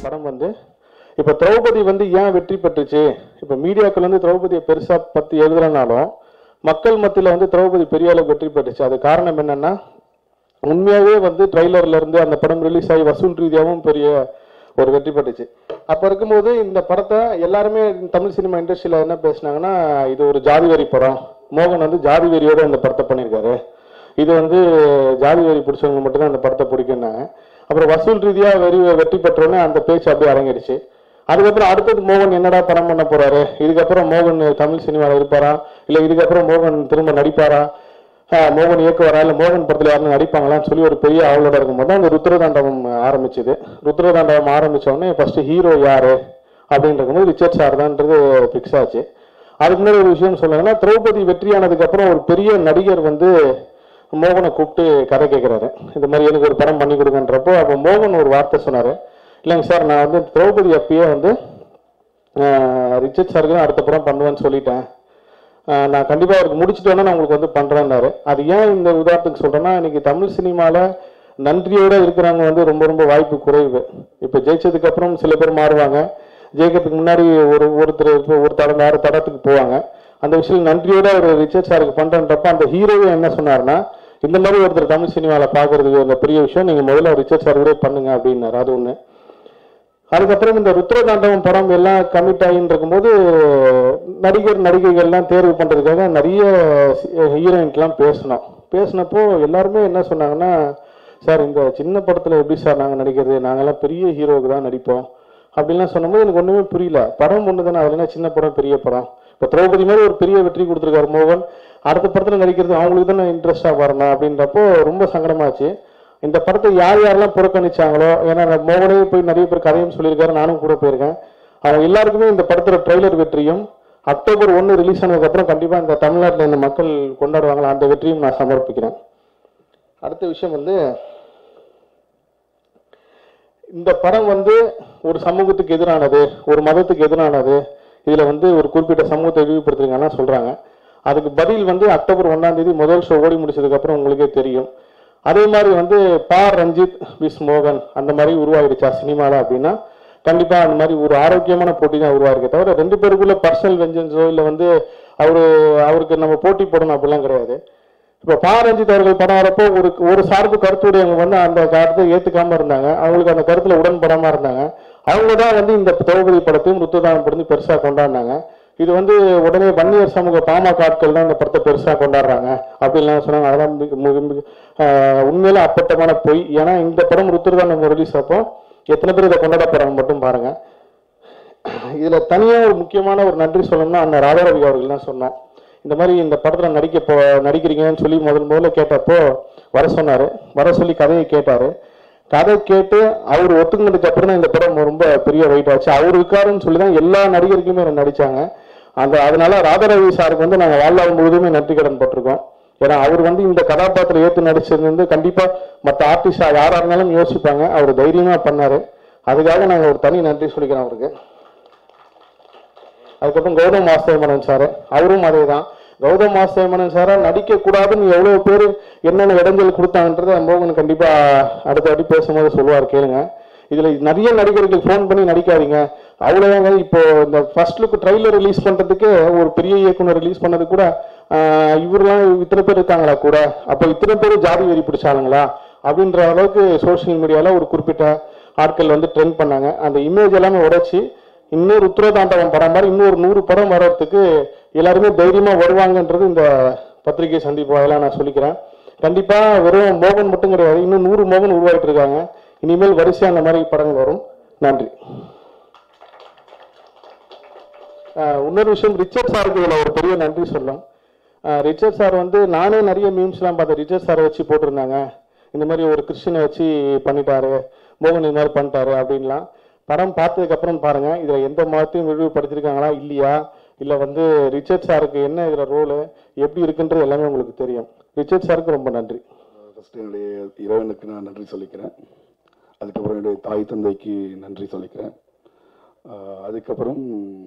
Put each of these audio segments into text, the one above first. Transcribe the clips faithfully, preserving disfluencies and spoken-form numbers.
படம் வந்து இப்போ திரௌபதி வந்து ஏன் வெற்றி பெற்றுச்சு, இப்போ மீடியாக்கள் வந்து திரௌபதியை பெருசாக பற்றி எழுதுறனாலும் மக்கள் மத்தியில் வந்து திரௌபதி பெரிய அளவு வெற்றி பெற்றுச்சு. அது காரணம் என்னன்னா, உண்மையாகவே வந்து ட்ரெய்லர்ல இருந்து அந்த படம் ரிலீஸ் ஆகி வசூல் ரீதியாகவும் பெரிய ஒரு வெற்றி பெற்றுச்சு. அப்போ இருக்கும்போது இந்த படத்தை எல்லாருமே தமிழ் சினிமா இண்டஸ்ட்ரியில் என்ன பேசினாங்கன்னா, இது ஒரு ஜாதி வெறி படம், மோகன் வந்து ஜாதி வெறியோட இந்த படத்தை பண்ணியிருக்காரு, இது வந்து ஜாதி வெறி பிடிச்சவங்க மட்டும்தான் அந்த படத்தை பிடிக்குன்னாங்க. அப்புறம் வசூல் ரீதியாக வெறி வெற்றி பெற்றோன்னே அந்த பேச்சு அப்படியே அரங்கிடுச்சு. அதுக்கப்புறம் அடுத்தது மோகன் என்னடா படம் பண்ண போறாரு, இதுக்கப்புறம் மோகன் தமிழ் சினிமாவில் இருப்பாரா, இல்லை இதுக்கப்புறம் மோகன் திரும்ப நடிப்பாரா, மோகன் இயக்குவாரா, இல்லை மோகன் படத்தில் யாரும் நடிப்பாங்களான்னு சொல்லி ஒரு பெரிய ஆவலோட இருக்கும்போது தான் அந்த ருத்ரதாண்டவம் ஆரம்பிச்சுது. ருத்ரதாண்டவம் ஆரம்பித்தோடனே ஃபர்ஸ்ட் ஹீரோ யாரு அப்படின்னு இருக்கும்போது ரிச்சர்ட் சார் தான்ன்றது ஃபிக்ஸ் ஆச்சு. அதுக்கு முன்னாடி ஒரு விஷயம் சொல்லுங்கன்னா, திரௌபதி வெற்றியானதுக்கு அப்புறம் ஒரு பெரிய நடிகர் வந்து மோகனை கூப்பிட்டு கதை கேட்குறாரு, இந்த மாதிரி எனக்கு ஒரு படம் பண்ணி கொடுங்கன்றப்போ அப்போ மோகன் ஒரு வார்த்தை சொன்னார், இல்லைங்க சார் நான் வந்து திரௌபதி அப்பயே வந்து ரிச்சர்ட் சாருக்கு தான் அடுத்த படம் பண்ணுவேன்னு சொல்லிட்டேன், நான் கண்டிப்பாக அவருக்கு முடிச்சுட்டோன்னா நான் உங்களுக்கு வந்து பண்ணுறேன்னாரு. அது ஏன் இந்த உதாரணத்துக்கு சொல்கிறேன்னா, இன்னைக்கு தமிழ் சினிமாவில் நன்றியோடு இருக்கிறவங்க வந்து ரொம்ப ரொம்ப வாய்ப்பு குறைவு. இப்போ ஜெயிச்சதுக்கு அப்புறம் சில பேர் மாறுவாங்க, ஜெயிக்கிறதுக்கு முன்னாடி ஒரு ஒருத்தர் ஒரு தடம் வேறு தடத்துக்கு போவாங்க. அந்த விஷயம் நன்றியோட ஒரு ரிச்சர்ட் சாருக்கு பண்ணுறன்றப்ப அந்த ஹீரோவே என்ன சொன்னார்னா, இந்த மாதிரி ஒருத்தர் தமிழ் சினிமாவில் பார்க்கறதுக்கு அந்த பெரிய விஷயம், நீங்கள் முதல்ல ரிச்சர்ட் சார் கூட பண்ணுங்க அப்படின்னாரு. அது ஒன்று. அதுக்கப்புறம் இந்த ருத்ரதாண்டவம் படம் எல்லாம் கமிட் ஆகின்னு இருக்கும்போது நடிகர் நடிகைகள்லாம் தேர்வு பண்ணுறதுக்காக நிறைய ஹீரோயின்க்கெலாம் பேசினோம். பேசினப்போ எல்லாருமே என்ன சொன்னாங்கன்னா, சார் இந்த சின்ன படத்தில் எப்படி சார் நாங்கள் நடிக்கிறது, நாங்கள்லாம் பெரிய ஹீரோவுக்கு தான் நடிப்போம் அப்படின்லாம் சொன்னபோது எனக்கு ஒன்றுமே புரியல. படம் ஒன்று தானே, அதில் என்ன சின்ன படம் பெரிய படம், இப்போ திரௌபதி மாதிரி ஒரு பெரிய வெற்றி கொடுத்துருக்காரு மோகன், அடுத்த படத்தில் நடிக்கிறது அவங்களுக்கு தானே இன்ட்ரெஸ்டாக வரணும் அப்படின்றப்போ ரொம்ப சங்கடமாச்சு. இந்த படத்தை யார் யாரெல்லாம் புறக்கணிச்சாங்களோ, ஏன்னா மோகனே போய் நிறைய பேர் கதையும் சொல்லியிருக்காரு, நானும் கூட போயிருக்கேன், அவங்க எல்லாருக்குமே இந்த படத்தோட ட்ரெய்லர் வெற்றியும் அக்டோபர் ஒன்று ரிலீஸ் ஆனதுக்கப்புறம் கண்டிப்பாக இந்த தமிழ்நாட்டில் இந்த மக்கள் கொண்டாடுவாங்களா அந்த வெற்றியும் நான் சமர்ப்பிக்கிறேன். அடுத்த விஷயம் வந்து, இந்த படம் வந்து ஒரு சமூகத்துக்கு எதிரானது, ஒரு மதத்துக்கு எதிரானது, இதில் வந்து ஒரு குறிப்பிட்ட சமூகத்தை இழிவுபடுத்துறீங்கன்னா சொல்கிறாங்க. அதுக்கு பதில் வந்து அக்டோபர் ஒன்றாம் தேதி முதல் ஷோ ஓடி முடிச்சதுக்கப்புறம் உங்களுக்கே தெரியும். அதே மாதிரி வந்து பா ரஞ்சித் விஸ் மோகன் அந்த மாதிரி உருவாகிடுச்சா சினிமாவில் அப்படின்னா கண்டிப்பாக அந்த மாதிரி ஒரு ஆரோக்கியமான போட்டி தான் உருவாயிருக்கே தவிர ரெண்டு பேருக்குள்ள பர்சனல் வெஞ்சன்ஸோ இல்லை வந்து அவரு அவருக்கு நம்ம போட்டி போடணும் அப்படிலாம் கிடையாது. இப்போ பா ரஞ்சித் அவர்கள் படம் வரப்போ ஒரு ஒரு சார்பு கருத்துடையவங்க வந்து அந்த கருத்தை ஏற்றுக்காமல் இருந்தாங்க, அவங்களுக்கு அந்த கருத்தில் உடன்படாமல் இருந்தாங்க. அவங்க தான் வந்து இந்த திரௌபதி படத்தையும் ருத்ரதாண்டவம் படத்தையும் பெருசாக கொண்டாடினாங்க. இது வந்து உடனே வன்னியர் சமூக பாமக ஆட்கள் தான் இந்த படத்தை பெருசாக கொண்டாடுறாங்க அப்படின்லாம் சொன்னாங்க. அதெல்லாம் மிக உண்மையில அப்பட்டமான பொய். ஏன்னா இந்த படம் ருத்ரதாண்டவம் ரிலீஸ் அப்போ எத்தனை பேர் இதை கொண்டாட போறாங்க மட்டும் பாருங்க. இதுல தனியா ஒரு முக்கியமான ஒரு நன்றி சொல்லணும்னா அண்ணன் ராதாரவி அவர்கள் தான் சொன்னோம். இந்த மாதிரி இந்த படத்துல நடிக்க போ நடிக்கிறீங்கன்னு சொல்லி முதல் முதல்ல கேட்டப்போ வர சொன்னாரு, வர சொல்லி கதையை கேட்டாரு. கதை கேட்டு அவர் ஒத்துக்கினதுக்கு அப்புறம் தான் இந்த படம் ரொம்ப பெரிய வெயிட் ஆச்சு. அவர் இருக்காருன்னு சொல்லி தான் எல்லா நடிகருக்குமே நடிச்சாங்க. அந்த அதனால ராதாரவி சாருக்கு வந்து நாங்கள் வாழ்நாள் முழுவதுமே நன்றி கடன் பட்டிருக்கோம். ஏன்னா அவர் வந்து இந்த கதாபாத்திரம் ஏற்று நடிச்சது வந்து கண்டிப்பா மற்ற ஆர்டிஸ்டா யாரா இருந்தாலும் யோசிப்பாங்க. அவர் தைரியமா பண்ணாரு, அதுக்காக நாங்கள் ஒரு தனி நன்றி சொல்லிக்கிறோம் அவருக்கு. அதுக்கப்புறம் கௌதம் வாசுதேவன் சார், அவரும் அதே தான். கௌதம் வாசுதேவன் சாரா நடிக்க கூடாதுன்னு எவ்வளவு பேர் என்னென்ன இடைஞ்சல் கொடுத்தாங்கன்றத மோகன் கண்டிப்பா அடுத்த வாட்டி பேசும்போது சொல்லுவார், கேளுங்க. இதுல நிறைய நடிகர்கள் ஃபோன் பண்ணி நடிக்காதீங்க அவ்வளவுதாங்க. இப்போ இந்த ஃபர்ஸ்ட் லுக் ட்ரெய்லர் ரிலீஸ் பண்றதுக்கு ஒரு பெரிய இயக்குனர் ரிலீஸ் பண்ணது கூட இவரெல்லாம் இத்தனை பேர் இருக்காங்களா கூட, அப்ப இத்தனை பேர் ஜாதி வெறி பிடிச்சாலுங்களா அப்படின்ற அளவுக்கு சோசியல் மீடியால ஒரு குறிப்பிட்ட ஆட்கள் வந்து ட்ரெண்ட் பண்ணாங்க. அந்த இமேஜ் எல்லாமே உடைச்சி இன்னொரு ருத்ரதாண்டவம் படம் மாதிரி இன்னொரு நூறு படம் வர்றதுக்கு எல்லாருமே தைரியமா வருவாங்கன்றது இந்த பத்திரிகை சந்திப்பு அதெல்லாம் நான் சொல்லிக்கிறேன். கண்டிப்பா வெறும் மோகன் மட்டும் கிடையாது, இன்னும் நூறு மோகன் உருவாகிட்டு இருக்காங்க. இனிமேல் வரிசையா அந்த மாதிரி படங்கள் வரும். நன்றி. இன்னொரு விஷயம், ரிச்சர்ட் சாருக்கு இதில் ஒரு பெரிய நன்றி சொல்லலாம். ரிச்சர்ட் சார் வந்து நானே நிறைய மீம்ஸ்லாம் பார்த்தேன், ரிச்சர்ட் சாரை வச்சு போட்டிருந்தாங்க, இந்த மாதிரி ஒரு கிறிஸ்டினை வச்சு பண்ணிட்டாரு, மோகன் இந்த மாதிரி பண்ணிட்டாரு அப்படின்லாம். படம் பார்த்ததுக்கு அப்புறம் பாருங்க, இதுல எந்த மதத்தையும் விரிவுபடுத்திருக்காங்களா இல்லையா, இல்லை வந்து ரிச்சர்ட் சாருக்கு என்ன இதில் ரோலு எப்படி இருக்குன்றது எல்லாமே உங்களுக்கு தெரியும். ரிச்சர்ட் சாருக்கு ரொம்ப நன்றி. ஃபர்ஸ்ட் என்னுடைய இறைவனுக்கு நான் நன்றி சொல்லிக்கிறேன். அதுக்கப்புறம் என்னுடைய தாய் தந்தைக்கு நன்றி சொல்லிக்கிறேன். அதுக்கப்புறம்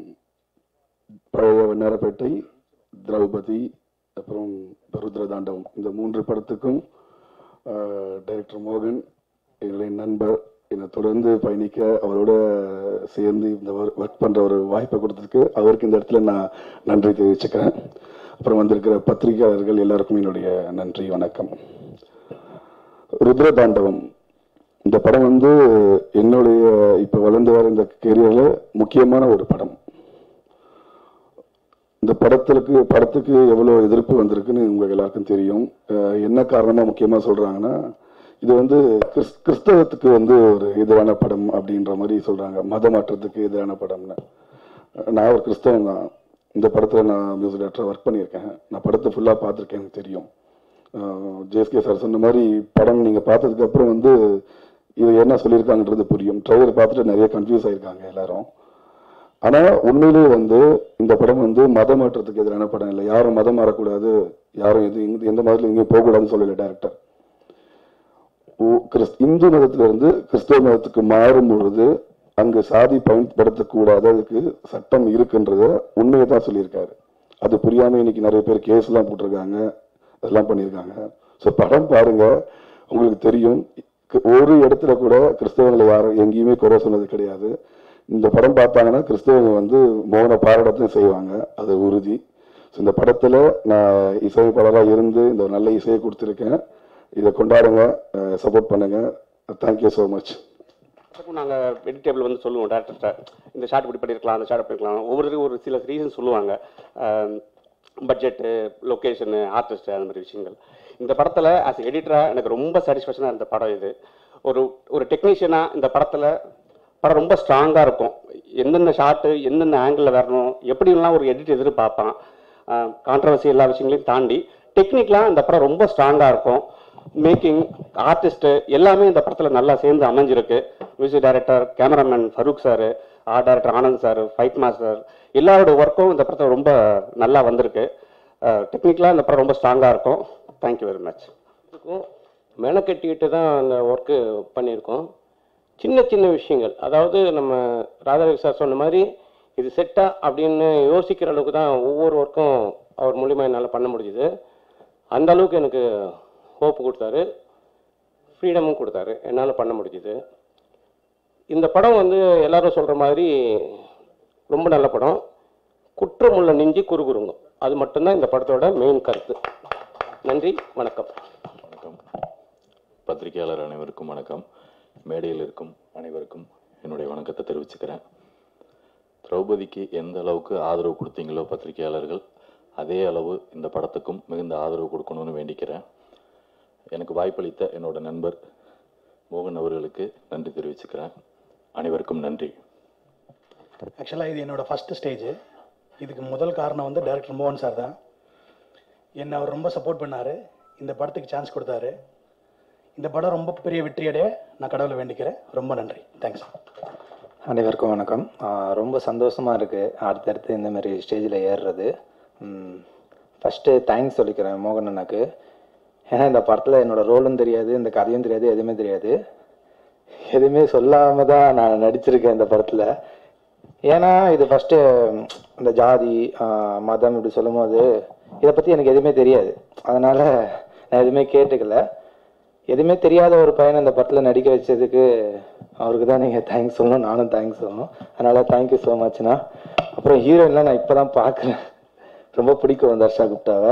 பழைய வண்ணாரப்பேட்டை, திரௌபதி, அப்புறம் ருத்ரதாண்டவம் இந்த மூன்று படத்துக்கும் டைரக்டர் மோகன், என்னுடைய நண்பர் என்னை தொடர்ந்து பயணிக்க அவரோட சேர்ந்து இந்த ஒர்க் பண்ணுற ஒரு வாய்ப்பை கொடுத்ததுக்கு அவருக்கு இந்த இடத்துல நான் நன்றி தெரிவிச்சுக்கிறேன். அப்புறம் வந்திருக்கிற பத்திரிகையாளர்கள் எல்லாருக்கும் என்னுடைய நன்றி, வணக்கம். ருத்ரதாண்டவம் இந்த படம் வந்து என்னுடைய இப்போ வளர்ந்து வர இந்த கெரியரில் முக்கியமான ஒரு படம். இந்த படத்துக்கு படத்துக்கு எவ்வளோ எதிர்ப்பு வந்திருக்குன்னு உங்களுக்கு எல்லாருக்கும் தெரியும். என்ன காரணமாக முக்கியமாக சொல்கிறாங்கன்னா, இது வந்து கிறிஸ் கிறிஸ்தவத்துக்கு வந்து ஒரு எதிரான படம் அப்படின்ற மாதிரி சொல்கிறாங்க, மத மாற்றத்துக்கு எதிரான படம்னு. நான் ஒரு கிறிஸ்தவன் தான். இந்த படத்தில் நான் மியூசிக் டைரக்டராக ஒர்க் பண்ணியிருக்கேன். நான் படத்தை ஃபுல்லாக பார்த்துருக்கேன், எனக்கு தெரியும். ஜேஎஸ்கே சார் சொன்ன மாதிரி படம் நீங்கள் பார்த்ததுக்கப்புறம் வந்து இது என்ன சொல்லியிருக்காங்கன்றது புரியும். ட்ரைலர் பார்த்துட்டு நிறைய கன்ஃபியூஸ் ஆகிருக்காங்க எல்லாரும். ஆனால் உண்மையிலேயே வந்து இந்த படம் வந்து மத மாற்றத்துக்கு எதிரான படம் இல்லை. யாரும் மதம் மாறக்கூடாது, யாரும் எது எந்த மதத்தில் எங்கேயும் போகக்கூடாதுன்னு சொல்லலை டேரக்டர். கிறிஸ் இந்து மதத்திலிருந்து கிறிஸ்தவ மதத்துக்கு மாறும் பொழுது அங்கு சாதி பயன்படுத்தக்கூடாது, அதுக்கு சட்டம் இருக்குன்றத உண்மையை தான் சொல்லியிருக்காரு. அது புரியாமல் இன்னைக்கு நிறைய பேர் கேஸ்லாம் போட்டிருக்காங்க, அதெல்லாம் பண்ணியிருக்காங்க. ஸோ படம் பாருங்க, உங்களுக்கு தெரியும். ஒரு இடத்துல கூட கிறிஸ்தவங்களை யாரும் எங்கேயுமே குறை சொன்னது கிடையாது. இந்த படம் பார்த்தாங்கன்னா கிறிஸ்தவங்க வந்து மௌன பாராட்டத்தையும் செய்வாங்க, அது உறுதி. ஸோ இந்த படத்தில் நான் இசையமைப்பாளராக இருந்து இந்த ஒரு நல்ல இசையை கொடுத்துருக்கேன். இதை கொண்டாடுங்க, சப்போர்ட் பண்ணுங்க. Thank you so much. நாங்கள் வெஜிடேபிள் வந்து சொல்லுவோம் டேரக்டர்கிட்ட, இந்த ஷார்ட் இப்படி பண்ணியிருக்கலாம், அந்த ஷார்ட் பண்ணிருக்கலாம். ஒவ்வொருத்தருக்கும் ஒரு சில ரீசன் சொல்லுவாங்க, பட்ஜெட்டு, லொக்கேஷனு, ஆர்டிஸ்ட்டு, அந்த மாதிரி விஷயங்கள். இந்த படத்தில் ஆஸ் எடிட்டராக எனக்கு ரொம்ப சாட்டிஸ்ஃபேக்ஷனாக இருந்த படம் இது. ஒரு ஒரு டெக்னீஷியனாக இந்த படத்தில் படம் ரொம்ப ஸ்ட்ராங்காக இருக்கும். எந்தெந்த ஷார்ட்டு எந்தெந்த ஆங்கிளில் வரணும், எப்படிலாம் ஒரு எடிட் எதிர்பார்ப்பான், கான்ட்ரவர்சி எல்லா விஷயங்களையும் தாண்டி டெக்னிக்கலாக இந்த படம் ரொம்ப ஸ்ட்ராங்காக இருக்கும். மேக்கிங், ஆர்டிஸ்ட்டு எல்லாமே இந்த படத்தில் நல்லா சேர்ந்து அமைஞ்சிருக்கு. Music director, cameraman Farooq sir, art director Anand sir, fight master, எல்லாரோட ஒர்க்கும் இந்த படத்தில் ரொம்ப நல்லா வந்திருக்கு. டெக்னிக்கலாக இந்த படம் ரொம்ப ஸ்ட்ராங்காக இருக்கும். Thank you very much. மெனக்கட்டிட்டு தான் அந்த ஒர்க்கு பண்ணியிருக்கோம். சின்ன சின்ன விஷயங்கள், அதாவது நம்ம ராதாரவி சார் சொன்ன மாதிரி இது செட்டா அப்படின்னு யோசிக்கிற அளவுக்கு தான் ஒவ்வொரு ஒர்க்கும் அவர் மூலிமா என்னால் பண்ண முடிஞ்சுது. அந்த அளவுக்கு எனக்கு ஹோப் கொடுத்தாரு, ஃப்ரீடமும் கொடுத்தாரு, என்னால் பண்ண முடிஞ்சுது. இந்த படம் வந்து எல்லாரும் சொல்கிற மாதிரி ரொம்ப நல்ல படம். குற்றமுள்ள நெஞ்சி குறுகுறுங்க, அது மட்டும்தான் இந்த படத்தோட மெயின் கருத்து. நன்றி, வணக்கம். வணக்கம். பத்திரிகையாளர் அனைவருக்கும் வணக்கம். மேடையில் இருக்கும் அனைவருக்கும் என்னுடைய வணக்கத்தை தெரிவிச்சுக்கிறேன். திரௌபதிக்கு எந்த அளவுக்கு ஆதரவு கொடுத்தீங்களோ பத்திரிகையாளர்கள், அதே அளவு இந்த படத்துக்கும் மிகுந்த ஆதரவு கொடுக்கணும்னு வேண்டிக்கிறேன். எனக்கு வாய்ப்பளித்த என்னோட நண்பர் மோகன் அவர்களுக்கு நன்றி தெரிவிச்சுக்கிறேன். அனைவருக்கும் நன்றி. ஆக்சுவலாக இது என்னோட ஃபஸ்ட்டு ஸ்டேஜு. இதுக்கு முதல் காரணம் வந்து டைரக்டர் மோகன் சார் தான். என்னை அவர் ரொம்ப சப்போர்ட் பண்ணார், இந்த படத்துக்கு சான்ஸ் கொடுத்தாரு. இந்த படம் ரொம்ப பெரிய வெற்றியடைய நான் கடவுளை வேண்டிக்கிறேன். ரொம்ப நன்றி, தேங்க்ஸ். அனைவருக்கும் வணக்கம். ரொம்ப சந்தோஷமாக இருக்குது அடுத்தடுத்து இந்த மாதிரி ஸ்டேஜில் ஏறுறது. ஃபஸ்ட்டு தேங்க்ஸ் சொல்லிக்கிறேன் மோகன் அண்ணாக்கு. ஏன்னா இந்த படத்தில் என்னோடய ரோலும் தெரியாது, இந்த கதையும் தெரியாது, எதுவுமே தெரியாது. எதுவுமே சொல்லாமல் தான் நான் நடிச்சிருக்கேன் இந்த படத்தில். ஏன்னா இது ஃபஸ்ட்டு இந்த ஜாதி மதம் இப்படி சொல்லும் போது இதை பற்றி எனக்கு எதுவுமே தெரியாது. அதனால் நான் எதுவுமே கேட்டுக்கல. எதுவுமே தெரியாத ஒரு பையனை இந்த படத்தில் நடிக்க வச்சதுக்கு அவருக்கு தான் நீங்கள் தேங்க்ஸ் சொல்லணும், நானும் தேங்க்ஸ் சொல்லணும். அதனால் தேங்க்யூ ஸோ மச்ண்ணா. அப்புறம் ஹீரோயின்லாம் நான் இப்போ தான் பார்க்குறேன், ரொம்ப பிடிக்கும் தர்ஷா குப்தாவை.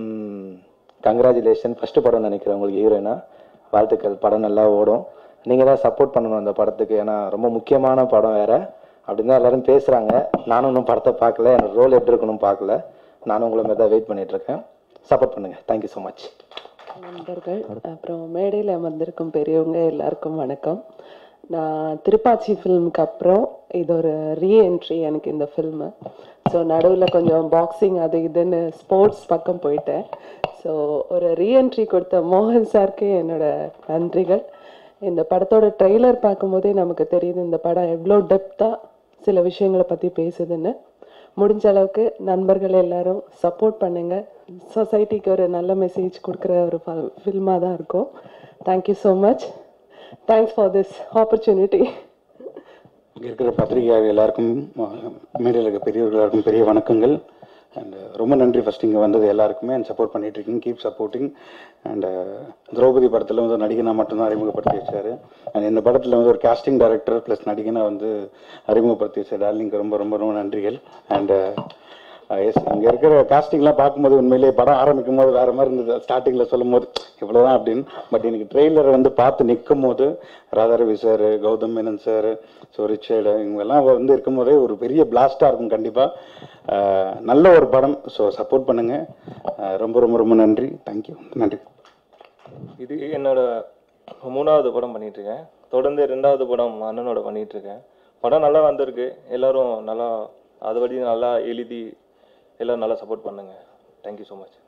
கங்க்ராச்சுலேஷன், ஃபஸ்ட்டு படம் நினைக்கிறேன் உங்களுக்கு ஹீரோயினா. வாழ்த்துக்கள், படம் நல்லா ஓடும். நீங்கள் தான் சப்போர்ட் பண்ணணும் அந்த படத்துக்கு, ஏன்னா ரொம்ப முக்கியமான படம் வேறு அப்படின்னு தான் எல்லோரும் பேசுகிறாங்க. நானும் இன்னும் படத்தை பார்க்கல, என்னோட ரோல் எப்படி இருக்கணும் பார்க்கல. நானும் உங்களை மாதிரி தான் வெயிட் பண்ணிகிட்ருக்கேன். சப்போர்ட் பண்ணுங்கள். Thank you so much. நண்பர்கள், அப்புறம் மேடையில் அமர்ந்திருக்கும் பெரியவங்க எல்லாருக்கும் வணக்கம். நான் திருப்பாச்சி ஃபில்முக்கு அப்புறம் இது ஒரு ரீஎன்ட்ரி எனக்கு இந்த ஃபில்மு. ஸோ நடுவில் கொஞ்சம் பாக்ஸிங் அது இதுன்னு ஸ்போர்ட்ஸ் பக்கம் போயிட்டேன். ஸோ ஒரு ரீஎன்ட்ரி கொடுத்த மோகன் சாருக்கு என்னோட நன்றிகள். இந்த படத்தோட ட்ரெய்லர் பார்க்கும்போதே நமக்கு தெரியுது இந்த படம் எவ்வளோ டெப்த்தாக சில விஷயங்களை பற்றி பேசுதுன்னு. முடிஞ்ச அளவுக்கு நண்பர்கள் எல்லாரும் சப்போர்ட் பண்ணுங்கள். சொசைட்டிக்கு ஒரு நல்ல மெசேஜ் கொடுக்குற ஒரு ஃபில்மாக தான் இருக்கும். Thank you so much. Thanks for this opportunity. இங்கே இருக்கிற பத்திரிகையாளர் எல்லாருக்கும், மீடியாவில் இருக்க பெரியவர்கள் எல்லாருக்கும் பெரிய வணக்கங்கள். அண்ட் ரொம்ப நன்றி ஃபஸ்ட் இங்கே வந்தது எல்லாருக்குமே அண்ட் சப்போர்ட் பண்ணிட்டு இருக்கீங்க, கீப் சப்போர்ட்டிங். அண்ட் திரௌபதி படத்தில் வந்து ஒரு நடிகனாக மட்டும்தான் அறிமுகப்படுத்தி வச்சார். அண்ட் இந்த படத்தில் வந்து ஒரு காஸ்டிங் டைரக்டர் ப்ளஸ் நடிகனாக வந்து அறிமுகப்படுத்தி வச்ச டார்லிங்க்கு ரொம்ப ரொம்ப ரொம்ப நன்றிகள். அண்டு எஸ் இங்கே இருக்கிற காஸ்டிங்லாம் பார்க்கும்போது உண்மையிலேயே படம் ஆரம்பிக்கும் போது வேறு மாதிரி இருந்தது, ஸ்டார்டிங்கில் சொல்லும் போது இவ்வளோதான் அப்படின்னு. பட் எனக்கு ட்ரெய்லரை வந்து பார்த்து நிற்கும் போது Radharavi sir, Gautham Menon sir, so Richard இவங்கெல்லாம் வந்து இருக்கும் போதே ஒரு பெரிய பிளாஸ்டாக இருக்கும் கண்டிப்பாக. நல்ல ஒரு படம். ஸோ சப்போர்ட் பண்ணுங்கள். ரொம்ப ரொம்ப ரொம்ப நன்றி. தேங்க்யூ. நன்றி. இது என்னோட மூணாவது படம் பண்ணிகிட்ருக்கேன். தொடர்ந்து ரெண்டாவது படம் அண்ணனோட பண்ணிகிட்ருக்கேன். படம் நல்லா வந்திருக்கு. எல்லோரும் நல்லா அதுபடி நல்லா எழுதி எல்லோரும் நல்லா சப்போர்ட் பண்ணுங்கள். Thank you so much.